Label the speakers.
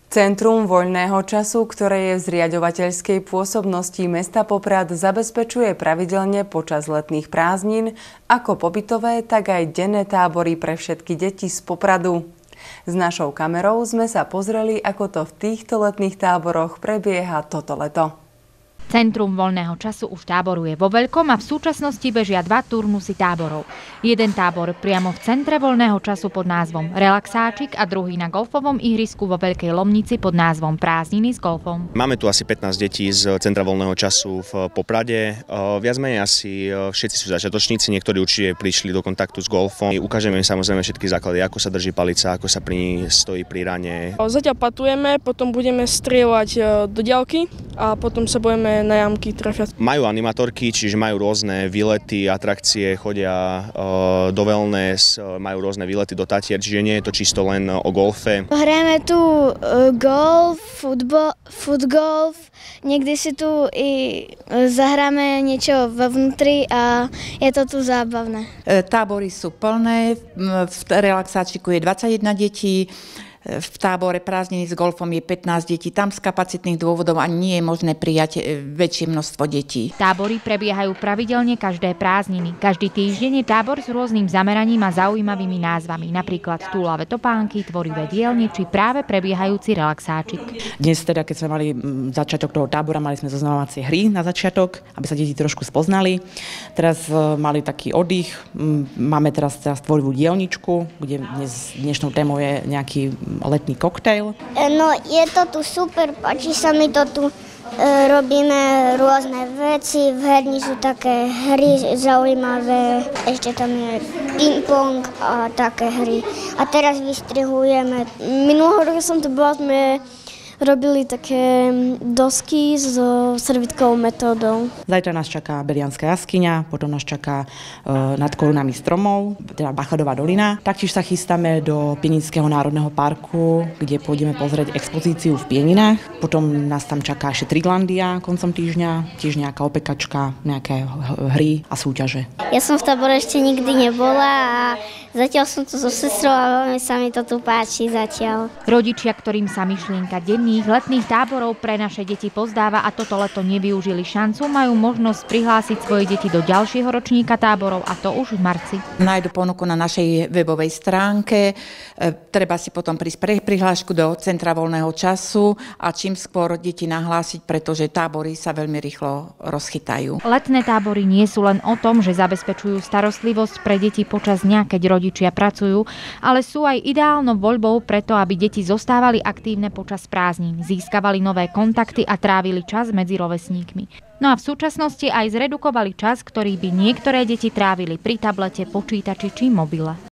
Speaker 1: Centrum voľného času, ktoré je v zriaďovateľskej pôsobnosti mesta Poprad, zabezpečuje pravidelne počas letných prázdnin ako pobytové, tak aj denné tábory pre všetky deti z Popradu. S našou kamerou sme sa pozreli, ako to v týchto letných táboroch prebieha toto leto.
Speaker 2: Centrum voľného času už táboruje vo veľkom a v súčasnosti bežia 2 turnusy táborov. Jeden tábor priamo v centre voľného času pod názvom Relaxáčik a druhý na golfovom ihrisku vo Veľkej Lomnici pod názvom Prázdniny s golfom.
Speaker 3: Máme tu asi 15 detí z Centra voľného času v Poprade. Viac menej asi všetci sú začiatočníci, niektorí určite prišli do kontaktu s golfom. Ukážeme im samozrejme všetky základy, ako sa drží palica, ako sa pri ní stojí pri rane.
Speaker 4: Zatiaľ patujeme, potom budeme strieľať do diaľky a potom sa budeme na jamky trafiať.
Speaker 3: Majú animatorky, čiže majú rôzne výlety, atrakcie, chodia do wellness, majú rôzne výlety do Tatier, čiže nie je to čisto len o golfe.
Speaker 5: Hráme tu golf, futgolf, niekdy si tu i zahráme niečo vnútri a je to tu zábavné.
Speaker 6: Tábory sú plné, v relaxáčiku je 21 detí, v tábore Prázdniny s golfom je 15 detí. Tam z kapacitných dôvodov ani nie je možné prijať väčšie množstvo detí.
Speaker 2: Tábory prebiehajú pravidelne každé prázdniny. Každý týždeň je tábor s rôznym zameraním a zaujímavými názvami, napríklad túlavé topánky, tvorivé dielne či práve prebiehajúci relaxáčik.
Speaker 7: Dnes teda, keď sme mali začiatok toho tábora, mali sme zoznamovacie hry na začiatok, aby sa deti trošku spoznali. Teraz mali taký oddych. Máme teraz tvorivú dielničku, kde dnešnou témou je nejaký letný koktejl.
Speaker 5: No je to tu super, páči sa mi to tu. Robíme rôzne veci, v herni sú také hry zaujímavé, ešte tam je ping-pong a také hry. A teraz vystrihujeme. Minulého roka som tu bola, sme robili také dosky so servitkovou metódou.
Speaker 7: Zajtra nás čaká Belianská jaskyňa, potom nás čaká nad korunami stromov, teda Bachadová dolina. Taktiež sa chystáme do Pieninského národného parku, kde pôjdeme pozrieť expozíciu v Pieninách. Potom nás tam čaká ešte Triglandia koncom týždňa, tiež nejaká opekačka, nejaké hry a súťaže.
Speaker 5: Ja som v tábore ešte nikdy nebola a zatiaľ som tu so sestrou a veľmi sa mi to tu páči zatiaľ.
Speaker 2: Rodičia, ktorým sa myšlienka denných letných táborov pre naše deti pozdáva a toto leto nevyužili šancu, majú možnosť prihlásiť svoje deti do ďalšieho ročníka táborov, a to už v marci.
Speaker 6: Nájdu ponuku na našej webovej stránke. Treba si potom prísť prihlášku do Centra voľného času a čím skôr deti nahlásiť, pretože tábory sa veľmi rýchlo rozchytajú.
Speaker 2: Letné tábory nie sú len o tom, že zabezpečujú starostlivosť pre deti počas dňa, keď rodičia pracujú, ale sú aj ideálnou voľbou preto, aby deti zostávali aktívne počas prázdnin, získavali nové kontakty a trávili čas medzi rovesníkmi. No a v súčasnosti aj zredukovali čas, ktorý by niektoré deti trávili pri tablete, počítači či mobile.